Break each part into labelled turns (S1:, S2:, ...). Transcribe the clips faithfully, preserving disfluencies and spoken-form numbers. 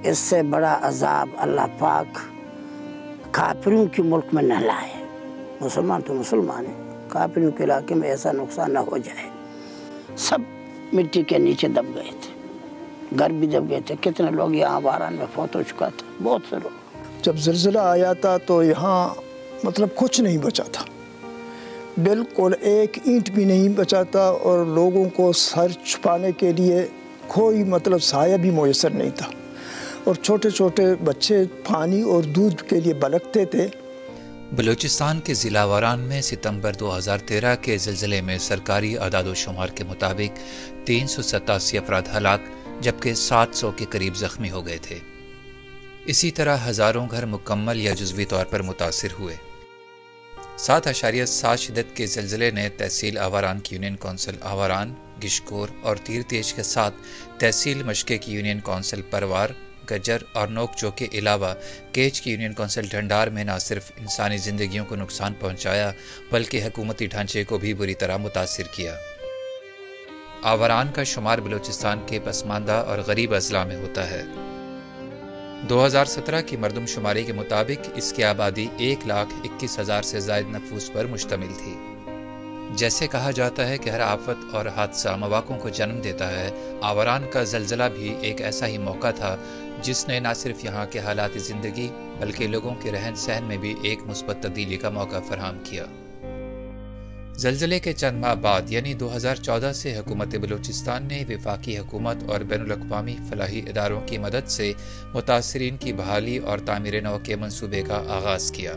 S1: اس سے بڑا عذاب اللہ پاک کافروں کے ملک میں نہ لائے. مسلمان تو مسلمان ہیں، کافروں کے علاقے میں ایسا نقصان نہ ہو جائے. سب مٹی کے نیچے دب گئے تھے، گھر بھی دب گئے تھے. کتنے لوگ یہاں باران میں فوت ہو چکا تھا، بہت سے لوگ.
S2: جب زلزلہ آیا تھا تو یہاں مطلب کچھ نہیں بچا تھا، بالکل ایک اینٹ بھی نہیں بچا تھا، اور لوگوں کو سر چھپانے کے لیے کوئی مطلب سایہ بھی میسر نہیں تھا، اور چھوٹے چھوٹے بچے پانی اور دودھ کے لیے بلکتے تھے.
S3: بلوچستان کے ضلع آوران میں ستمبر دو ہزار تیرہ کے زلزلے میں سرکاری اعداد و شمار کے مطابق تین سو ستاسی افراد ہلاک جبکہ سات سو کے قریب زخمی ہو گئے تھے. اسی طرح ہزاروں گھر مکمل یا جزوی طور پر متاثر ہوئے. سات اشاریہ سات شدت کے زلزلے نے تحصیل آوران کی یونین کونسل آوران، گشکور اور تیر تیج کے ساتھ تحصیل مشکے کی یونین کونسل پروار، گجر اور نوک چوک کے علاوہ کیچ کی یونین کونسل ڈھنڈار میں نہ صرف انسانی زندگیوں کو نقصان پہنچایا بلکہ حکومتی ڈھانچے کو بھی بری طرح متاثر کیا. آوران کا شمار بلوچستان کے پسماندہ اور غریب اضلاع میں ہوتا ہے. دو ہزار سترہ کی مردم شماری کے مطابق اس کی آبادی ایک لاکھ اکیس ہزار سے زائد نفوس پر مشتمل تھی. جیسے کہا جاتا ہے کہ ہر آفت اور حادثہ مواقعوں کو جنم دیتا ہے، آوران کا زلزلہ بھی ایک ایسا ہی موقع تھا جس نے نہ صرف یہاں کے حالات زندگی بلکہ لوگوں کے رہن سہن میں بھی ایک مثبت تبدیلی کا موقع فراہم کیا. زلزلے کے چند ماہ بعد یعنی دو ہزار چودہ سے حکومت بلوچستان نے وفاقی حکومت اور بین الاقوامی فلاحی اداروں کی مدد سے متاثرین کی بحالی اور تعمیر نو کے منصوبے کا آغاز کیا.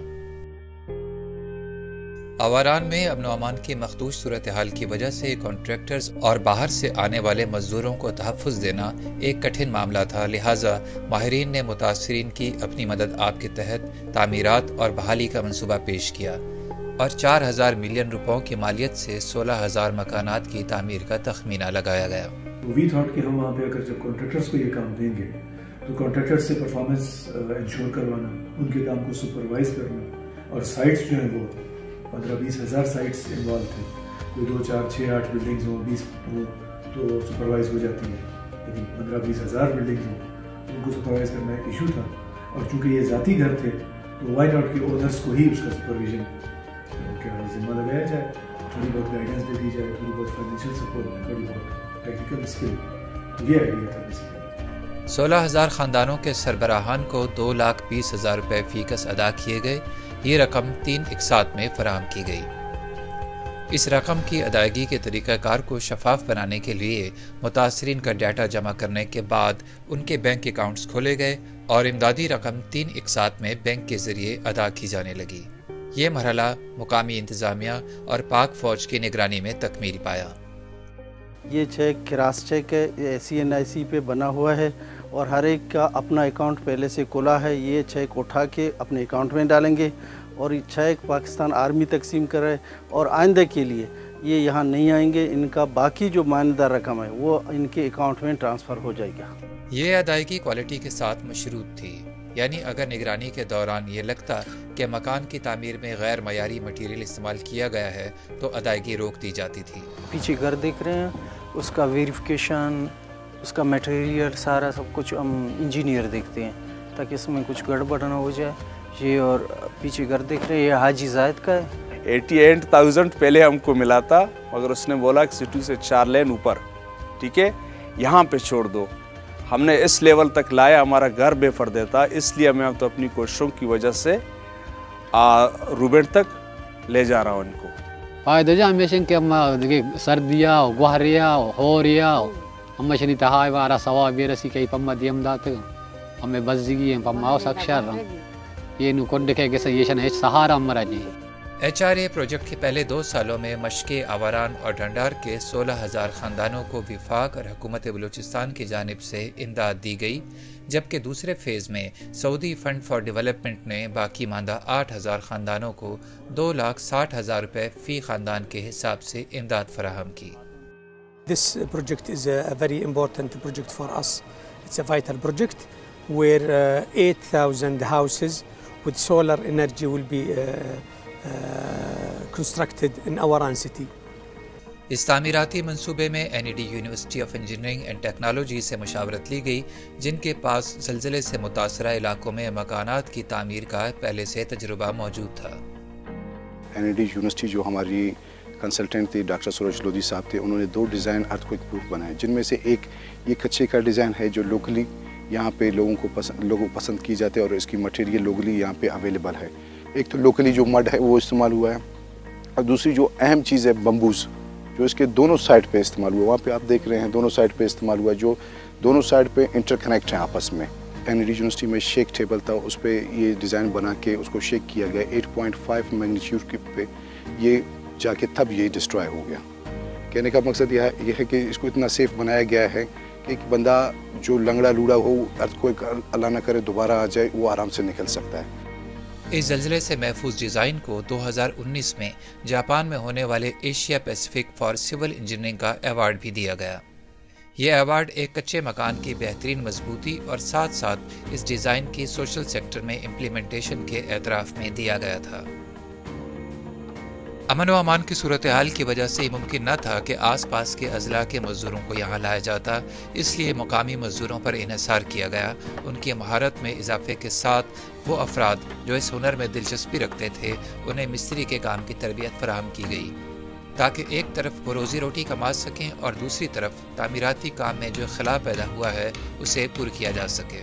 S3: آوران میں امن و امان کی مخدوش صورتحال کی وجہ سے کانٹریکٹرز اور باہر سے آنے والے مزدوروں کو تحفظ دینا ایک کٹھن معاملہ تھا، لہٰذا ماہرین نے متاثرین کی اپنی مدد آپ کے تحت تعمیرات اور بحالی کا منصوبہ پیش کیا اور چار ہزار ملین روپوں کی مالیت سے سولہ ہزار مکانات کی تعمیر کا تخمینہ لگایا گیا.
S4: وی تھاٹ کہ ہم وہاں پہ اگر جب کانٹریکٹرز کو یہ کام دیں گے تو کانٹریکٹرز سے پرفارمنس انشور کروانا، ان کے کام کو سپروائز کرنا، اور سائٹس جو ہیں وہ پندرہ بیس ہزار سائٹس انوالو تھے، کوئی دو چار چھ آٹھ بلڈنگز ہوں، بیس ہوں تو سپروائز ہو جاتی ہیں، لیکن پندرہ بیس ہزار بلڈنگز ہوں ان کو سپروائز کرنا ایک ایشو تھا. اور چونکہ یہ ذاتی گھر تھے تو وائی ناٹ کے اونرس کو ہی اس کا سپرویژن کا ذمہ لگایا جائے، تھوڑی بہت گائیڈنس دے دی جائے، تھوڑی بہت فائنینشیل سپورٹ، تھوڑی بہت ٹیکنیکل اسکل. یہ آئیڈیا تھا بیسیکلی.
S3: سولہ ہزار خاندانوں کے سربراہان کو دو لاکھ بیس ہزار روپے فی کس ادا کیے گئے. یہ رقم تین اقساط میں فراہم کی گئی. اس رقم کی ادائیگی کے طریقہ کار کو شفاف بنانے کے لیے متاثرین کا ڈیٹا جمع کرنے کے بعد ان کے بینک اکاؤنٹس کھولے گئے اور امدادی رقم تین اقساط میں بینک کے ذریعے ادا کی جانے لگی. یہ مرحلہ مقامی انتظامیہ اور پاک فوج کی نگرانی میں تکمیل پایا.
S5: یہ چیک کراس چیک ہے، سی این آئی سی پہ بنا ہوا ہے اور ہر ایک کا اپنا اکاؤنٹ پہلے سے کھلا ہے. یہ چیک اٹھا کے اپنے اکاؤنٹ میں ڈالیں گے اور یہ چیک پاکستان آرمی تقسیم کرے، اور آئندہ کے لیے یہ یہاں نہیں آئیں گے. ان کا باقی جو ماندہ رقم ہے وہ ان کے اکاؤنٹ میں ٹرانسفر ہو جائے گا.
S3: یہ ادائیگی کوالٹی کے ساتھ مشروط تھی، یعنی اگر نگرانی کے دوران یہ لگتا کہ مکان کی تعمیر میں غیر معیاری مٹیریل استعمال کیا گیا ہے تو ادائیگی روک دی جاتی تھی.
S6: پیچھے گھر دیکھ رہے ہیں، اس کا ویریفیکیشن، اس کا میٹیریل سارا سب کچھ ہم انجینئر دیکھتے ہیں تاکہ اس میں کچھ گڑبڑ نہ ہو جائے. یہ اور پیچھے گھر دیکھ رہے ہیں، یہ حاجی زائد کا ہے.
S7: ایٹی ایٹ تھاؤزینڈ پہلے ہم کو ملا تھا، مگر اس نے بولا کہ سٹی سے چار لین اوپر، ٹھیک ہے، یہاں پہ چھوڑ دو. ہم نے اس لیول تک لایا، ہمارا گھر بے پردہ تھا، اس لیے میں تو اپنی کوششوں کی وجہ سے روبینٹ تک لے جا رہا ہوں ان کو.
S8: فائدہ جا ہمیشہ کہ سردیا گوہریا ہوریا ہمیشہ تہائے وارا سوا بیرسی کئی پما دیم دات ہمیں بزگی ہیں پما او سکشار یہ نو کڈ کے کہ یہ ہے سہارا مرا جی.
S3: ایچ آر اے پروجیکٹ کے پہلے دو سالوں میں مشکے، آوران اور ڈھنڈار کے سولہ ہزار خاندانوں کو وفاق اور حکومت بلوچستان کی جانب سے امداد دی گئی، جبکہ دوسرے فیز میں سعودی فنڈ فار ڈیولپمنٹ نے باقی ماندہ آٹھ ہزار خاندانوں کو دو لاکھ ساٹھ ہزار روپے فی خاندان کے حساب سے امداد فراہم کی.
S9: This project is a very important project for us. It's a vital project where uh, eight thousand houses with solar energy will be uh, Uh, constructed in Awaran city.
S3: इस तामीराती मंसूबे में N E D university of engineering and technology से मशावरत ली गई, जिनके पास ज़लज़ले से मुतासरा इलाकों में मकानात की तामीर का पहले से तजुर्बा मौजूद था।
S10: एन ई डी यूनिवर्सिटी जो हमारी कंसल्टेंट थे डॉक्टर सूरज लोधी साहब थे, उन्होंने दो डिज़ाइन अर्थक्वेक प्रूफ बनाए, जिनमें से एक ये कच्चे का डिज़ाइन है जो लोकली यहाँ पे लोगों को पसंद लोगों को पसंद की जाती है और इसकी मटेरियल लोकली यहाँ पे अवेलेबल है। एक तो लोकली जो मड है वो इस्तेमाल हुआ है, और दूसरी जो अहम चीज़ है बम्बूज़, जो इसके दोनों साइड पे इस्तेमाल हुआ। वहाँ पे आप देख रहे हैं दोनों साइड पे इस्तेमाल हुआ, जो दोनों साइड पे इंटरकनेक्ट हैं आपस में। एन ई डी यूनिवर्सिटी में शेक टेबल था, उस पर ये डिज़ाइन बना के उसको शेक किया गया एट पॉइंट फाइव मैग्नीट्यूड पे, ये जाके तब ये डिस्ट्रॉय हो गया। कहने का मकसद यह है, यह है कि इसको इतना सेफ बनाया गया है कि एक बंदा जो लंगड़ा लूड़ा हो, अर्थक्वेक अल्लाह ना करे दोबारा आ जाए, वो आराम से निकल सकता है।
S3: इस ज़लज़ले से महफूज डिज़ाइन को दो हज़ार उन्नीस में जापान में होने वाले Asia Pacific for civil engineering का अवार्ड भी दिया गया। ये अवार्ड एक कच्चे मकान की बेहतरीन मजबूती और साथ साथ इस डिज़ाइन की सोशल सेक्टर में इम्प्लीमेंटेशन के एतराफ़ में दिया गया था। अमन व अमान की सूरत हाल की वजह से मुमकिन न था कि आस पास के अजला के मज़दूरों को यहाँ लाया जाता, इसलिए मकामी मज़दूरों पर इन्हिसार किया गया। उनकी महारत में इजाफे के साथ वो अफराद जो इस हुनर में दिलचस्पी रखते थे, उन्हें मिस्त्री के काम की तरबियत फराहम की गई, ताकि एक तरफ वो रोज़ी रोटी कमा सकें और दूसरी तरफ तामीराती काम में जो खला पैदा हुआ है उसे पूरा किया जा सके।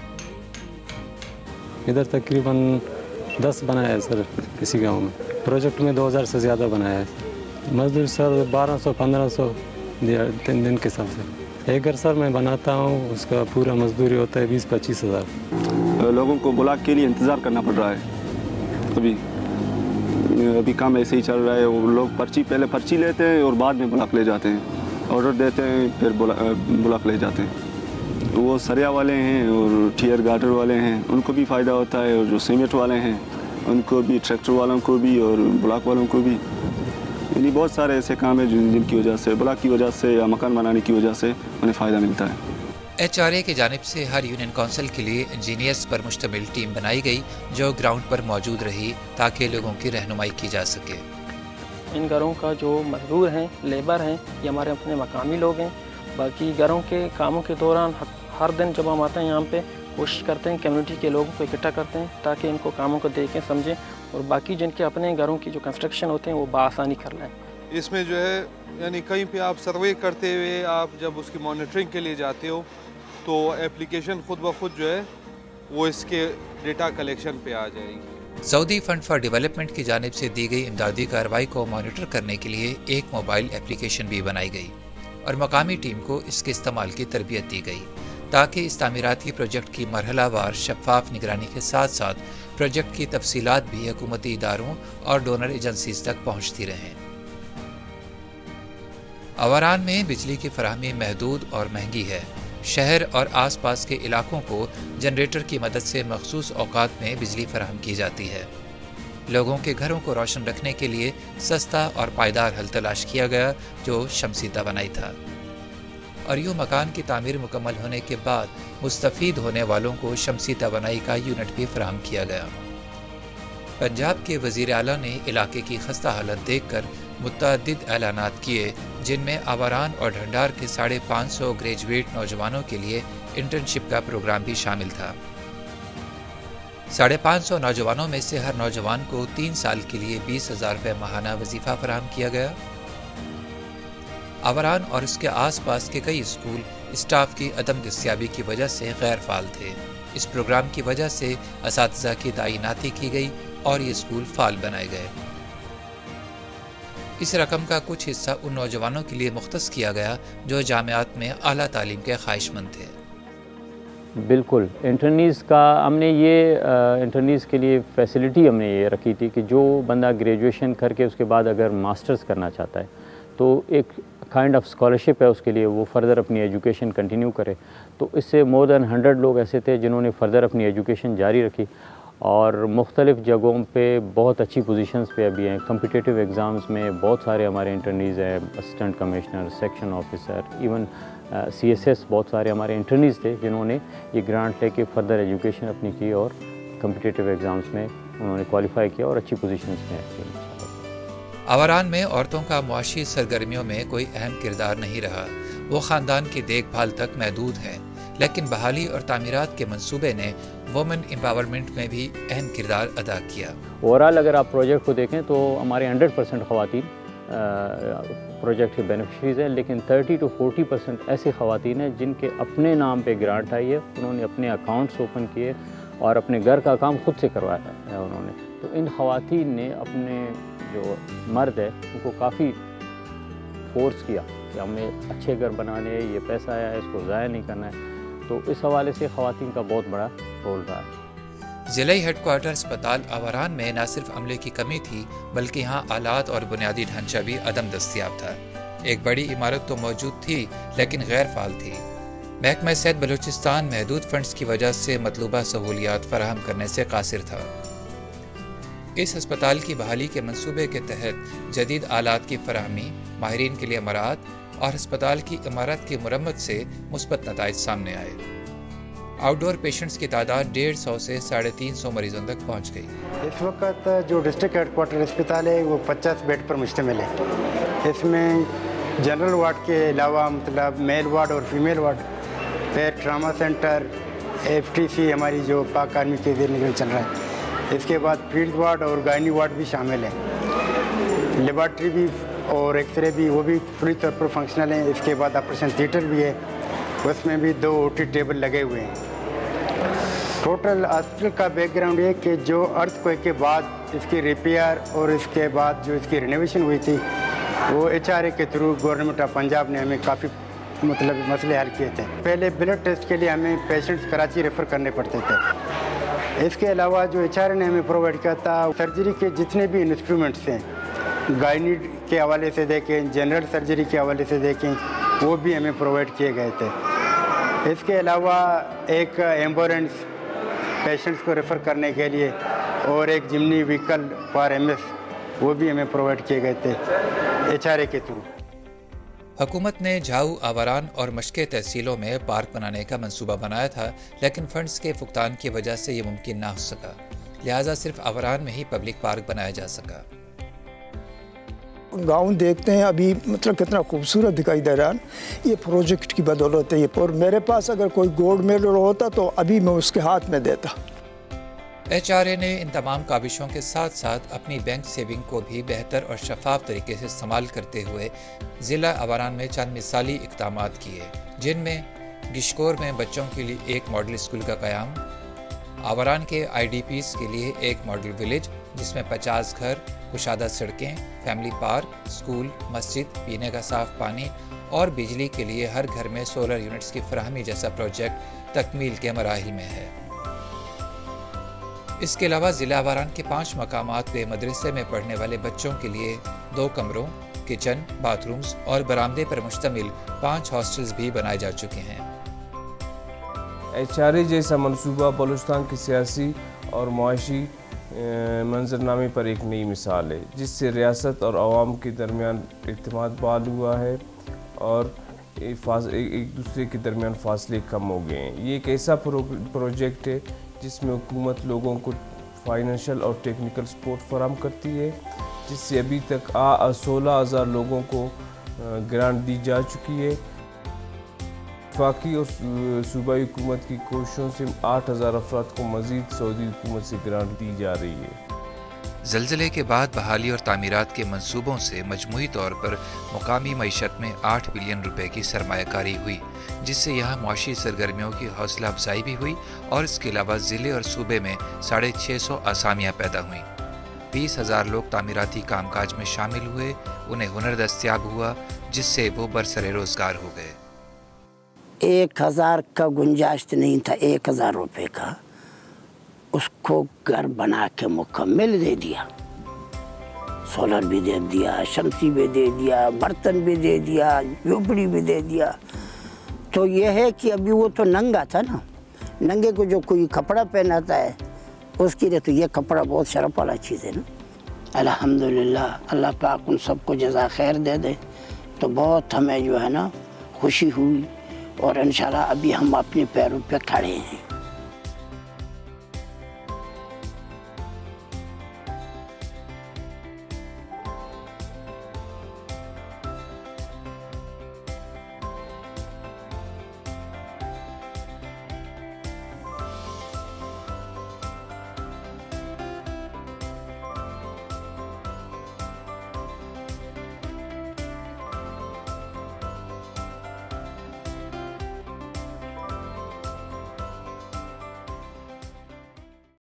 S11: इधर तकरीबन दस बनाया है सर किसी गांव में। प्रोजेक्ट में दो हज़ार से ज़्यादा बनाया है। मजदूर सर बारह सौ पंद्रह सौ तीन दिन के हिसाब से। एक घर सर मैं बनाता हूँ, उसका पूरा मजदूरी होता है बीस पच्चीस हज़ार।
S12: लोगों को ब्लॉक के लिए इंतज़ार करना पड़ रहा है। अभी अभी काम ऐसे ही चल रहा है। वो लोग पर्ची पहले पर्ची लेते हैं और बाद में ब्लॉक ले जाते हैं, ऑर्डर देते हैं फिर ब्लॉक ले जाते हैं। वो सरिया वाले हैं और टीयर गार्डर वाले हैं, उनको भी फ़ायदा होता है, और जो सीमेंट वाले हैं उनको भी, ट्रैक्टर वालों को भी और ब्लॉक वालों को भी। यानी बहुत सारे ऐसे काम हैं जिन जिनकी वजह से, ब्लॉक की वजह से या मकान बनाने की वजह से उन्हें फ़ायदा मिलता है।
S3: एच आर ए की जानिब से हर यूनियन काउंसिल के लिए इंजीनियर्स पर मुश्तमिल टीम बनाई गई, जो ग्राउंड पर मौजूद रही ताकि लोगों की रहनुमाई की जा सके।
S13: इन घरों का जो मजदूर हैं, लेबर हैं, ये हमारे अपने मकामी लोग हैं। बाकी घरों के कामों के दौरान हर दिन जब हम आते हैं यहाँ पे कोशिश करते हैं कम्युनिटी के लोगों को इकट्ठा करते हैं ताकि इनको कामों को देखें, समझें, और बाकी जिनके अपने घरों की जो कंस्ट्रक्शन होते हैं वो बआसानी कर लें।
S14: इसमें जो है यानी कहीं पे आप सर्वे करते हुए आप जब उसकी मॉनिटरिंग के लिए जाते हो तो एप्लीकेशन खुद ब खुद जो है वो इसके डेटा कलेक्शन पे आ जाएगी।
S3: सऊदी फंड फॉर डेवलपमेंट की जानिब से दी गई इमदादी कार्रवाई को मॉनिटर करने के लिए एक मोबाइल एप्लीकेशन भी बनाई गई और मकामी टीम को इसके इस्तेमाल की तरबियत दी गई, ताकि इस तामीराती प्रोजेक्ट की मरहलावार शफाफ निगरानी के साथ साथ प्रोजेक्ट की तफसीलात भी हुकूमती इदारों और डोनर एजेंसीज तक पहुँचती रहें। अवारान में बिजली की फराहमी महदूद और महंगी है। शहर और आस पास के इलाकों को जनरेटर की मदद से मखसूस औकात में बिजली फराहम की जाती है। लोगों के घरों को रोशन रखने के लिए सस्ता और पायदार हल तलाश किया गया, जो शमसी तवानाई था, और यूँ मकान की तामीर मुकम्मल होने के बाद मुस्तफ़ीद होने वालों को शमसी तवानाई का यूनिट भी फराहम किया गया। पंजाब के वज़ीर आला ने इलाके की खस्ता हालत देख कर मुतअद्दिद ऐलानात किए, जिनमें आवारान और ढंडार के साढ़े पाँच सौ ग्रेजुएट नौजवानों के लिए इंटर्नशिप का प्रोग्राम भी शामिल था। साढ़े पाँच सौ नौजवानों में से हर नौजवान को तीन साल के लिए बीस हज़ार रुपये माहाना वजीफ़ा फराहम किया गया। आवारान और इसके आस पास के कई स्कूल स्टाफ की अदम दस्तियाबी की वजह से गैर फाल थे। इस प्रोग्राम की वजह से असातिज़ा की तैनाती की गई और ये स्कूल फाल बनाए गए। इस रकम का कुछ हिस्सा उन नौजवानों के लिए मुख्तस किया गया जो जामियात में आला तालीम के ख्वाहिशमंद थे।
S15: बिल्कुल, इंटरनीज़ का हमने ये इंटरनीज़ के लिए फैसिलिटी हमने ये रखी थी कि जो बंदा ग्रेजुएशन करके उसके बाद अगर मास्टर्स करना चाहता है तो एक काइंड ऑफ स्कॉलरशिप है उसके लिए, वो फ़र्दर अपनी एजुकेशन कंटिन्यू करे। तो इससे मोर दैन हंड्रेड लोग ऐसे थे जिन्होंने फ़र्दर अपनी एजुकेशन जारी रखी और मुख्तलिफ़ जगहों पे बहुत अच्छी पोजीशंस पे अभी हैं। कम्पिटिटिव एग्ज़ाम्स में बहुत सारे हमारे इंटरनीज़ हैं, assistant commissioner, section officer, even C S S, बहुत सारे हमारे इंटरनीज़ थे जिन्होंने ये ग्रांट लेके फ़र्दर एजुकेशन अपनी की और कम्पिटिटिव एग्ज़ाम्स में उन्होंने क्वालिफाई किया और अच्छी पोजीशंस में हैं।
S3: آوران میں عورتوں کا معاشی سرگرمیوں میں کوئی اہم کردار نہیں رہا، وہ خاندان کی دیکھ بھال تک محدود ہیں، لیکن بحالی اور تعمیرات کے منصوبے نے وومن امپاورمنٹ میں بھی اہم کردار ادا کیا۔
S15: اوورآل اگر آپ پروجیکٹ کو دیکھیں تو ہمارے ہنڈریڈ پرسینٹ خواتین پروجیکٹ کے بینیفیشریز ہیں، لیکن تھرٹی ٹو فورٹی پرسینٹ ایسی خواتین ہیں جن کے اپنے نام پہ گرانٹ آئی ہے، انہوں نے اپنے اکاؤنٹس اوپن کیے اور اپنے گھر کا کام خود سے کروایا ہے انہوں نے۔ تو ان خواتین نے اپنے جو مرد ہے ان کو کافی فورس کیا کہ ہمیں اچھے گھر بنانے ہیں، یہ پیسہ آیا ہے اس کو ضائع نہیں کرنا ہے، تو اس حوالے سے خواتین کا بہت بڑا رول رہا ہے۔
S3: ضلعی ہیڈ کوارٹر اسپتال آوران میں نہ صرف عملے کی کمی تھی بلکہ یہاں آلات اور بنیادی ڈھانچہ بھی عدم دستیاب تھا۔ ایک بڑی عمارت تو موجود تھی لیکن غیر فعال تھی۔ محکمہ صحت بلوچستان محدود فنڈز کی وجہ سے مطلوبہ سہولیات فراہم کرنے سے قاصر تھا۔ اس ہسپتال کی بحالی کے منصوبے کے تحت جدید آلات کی فراہمی، ماہرین کے لیے مراعات اور ہسپتال کی عمارت کی مرمت سے مثبت نتائج سامنے آئے۔ آؤٹ ڈور پیشنٹس کی تعداد ڈیڑھ سو سے ساڑھے تین سو مریضوں تک پہنچ گئی۔
S16: اس وقت جو ڈسٹرکٹ ہیڈ کوارٹر اسپتال ہے وہ پچاس بیڈ پر مشتمل ہے۔ اس میں جنرل وارڈ کے علاوہ مطلب میل وارڈ اور فیمیل وارڈ، پھر trauma centre, F T C ہماری جو پاک آرمی کے زیر نگرانی چل رہا ہے، اس کے بعد فیلڈ وارڈ اور گائنی وارڈ بھی شامل ہے۔ لیبارٹری بھی اور ایکس رے بھی وہ بھی پوری طور پر فنکشنل ہیں۔ اس کے بعد آپریشن تھیٹر بھی ہے، اس میں بھی دو او ٹی ٹیبل لگے ہوئے ہیں۔ ٹوٹل ہاسپٹل کا بیک گراؤنڈ یہ کہ جو ارتھ کوئک کے بعد اس کی ریپیئر اور اس کے بعد جو اس کی رینوویشن ہوئی تھی وہ ایچ آر اے کے تھرو گورنمنٹ آف پنجاب نے ہمیں کافی مطلب مسئلے حل کیے تھے۔ پہلے بلڈ ٹیسٹ کے لیے ہمیں پیشنٹس کراچی ریفر کرنے پڑتے تھے۔ اس کے علاوہ جو ایچ آر اے نے ہمیں پرووائڈ کیا تھا سرجری کے جتنے بھی انسٹرومنٹس ہیں، گائنی کے حوالے سے دیکھیں، جنرل سرجری کے حوالے سے دیکھیں، وہ بھی ہمیں پرووائڈ کیے گئے تھے۔ اس کے علاوہ ایک ایمبولینس پیشنٹس کو ریفر کرنے کے لیے اور ایک Jimny vehicle for M S وہ بھی ہمیں پرووائڈ کیے گئے تھے ایچ آر اے کے تھرو۔
S3: حکومت نے جھاؤ، آوران اور مشکے تحصیلوں میں پارک بنانے کا منصوبہ بنایا تھا، لیکن فنڈز کے فقدان کی وجہ سے یہ ممکن نہ ہو سکا، لہٰذا صرف آوران میں ہی پبلک پارک بنایا جا سکا۔
S2: گاؤں دیکھتے ہیں ابھی مطلب کتنا خوبصورت دکھائی دے رہا ہے، یہ پروجیکٹ کی بدولت ہے یہ، اور میرے پاس اگر کوئی گولڈ میڈل ہوتا تو ابھی میں اس کے ہاتھ میں دیتا۔
S3: ایچ آر اے نے ان تمام کاوشوں کے ساتھ ساتھ اپنی بینک سیونگ کو بھی بہتر اور شفاف طریقے سے استعمال کرتے ہوئے ضلع آوران میں چند مثالی اقدامات کیے، جن میں گشکور میں بچوں کے لیے ایک ماڈل اسکول کا قیام، آوران کے آئی ڈی پیز کے لیے ایک ماڈل ولیج جس میں پچاس گھر، کشادہ سڑکیں، فیملی پارک، اسکول، مسجد، پینے کا صاف پانی اور بجلی کے لیے ہر گھر میں سولر یونٹس کی فراہمی جیسا پروجیکٹ تکمیل کے مراحل میں ہے۔ اس کے علاوہ ضلع آوران کے پانچ مقامات پہ مدرسے میں پڑھنے والے بچوں کے لیے دو کمروں، کچن، باتھ رومز اور برآمدے پر مشتمل پانچ ہاسٹلز بھی بنائے جا چکے ہیں۔
S17: ایچ آر اے جیسا منصوبہ بلوچستان کی سیاسی اور معاشی منظرنامے پر ایک نئی مثال ہے، جس سے ریاست اور عوام کے درمیان اعتماد بحال ہوا ہے اور ایک دوسرے کے درمیان فاصلے کم ہو گئے ہیں۔ یہ ایک ایسا پروجیکٹ ہے جس میں حکومت لوگوں کو فائنینشیل اور ٹیکنیکل سپورٹ فراہم کرتی ہے، جس سے ابھی تک سولہ ہزار لوگوں کو گرانٹ دی جا چکی ہے۔ وفاقی اور صوبائی حکومت کی کوششوں سے آٹھ ہزار افراد کو مزید سعودی حکومت سے گرانٹ دی جا رہی ہے۔
S3: زلزلے کے بعد بحالی اور تعمیرات کے منصوبوں سے مجموعی طور پر مقامی معیشت میں آٹھ بلین روپے کی سرمایہ کاری ہوئی، جس سے یہاں معاشی سرگرمیوں کی حوصلہ افزائی بھی ہوئی اور اس کے علاوہ ضلع اور صوبے میں ساڑھے چھ سو آسامیاں پیدا ہوئیں۔ بیس ہزار لوگ تعمیراتی کام کاج میں شامل ہوئے، انہیں ہنر دستیاب ہوا، جس سے وہ برسر روزگار ہو گئے۔
S1: ایک ہزار کا گنجائش نہیں تھا، ایک ہزار روپے کا، اس کو گھر بنا کے مکمل دے دیا، سولر بھی دے دیا، شمسی بھی دے دیا، برتن بھی دے دیا، جھوپڑی بھی دے دیا۔ تو یہ ہے کہ ابھی وہ تو ننگا تھا نا، ننگے کو جو کوئی کپڑا پہناتا ہے اس کے لیے تو یہ کپڑا بہت شرف والا چیز ہے نا۔ الحمدللہ اللہ پاک ان سب کو جزا خیر دے دے، تو بہت ہمیں جو ہے نا خوشی ہوئی، اور انشاءاللہ ابھی ہم اپنے پیروں پہ کھڑے ہیں۔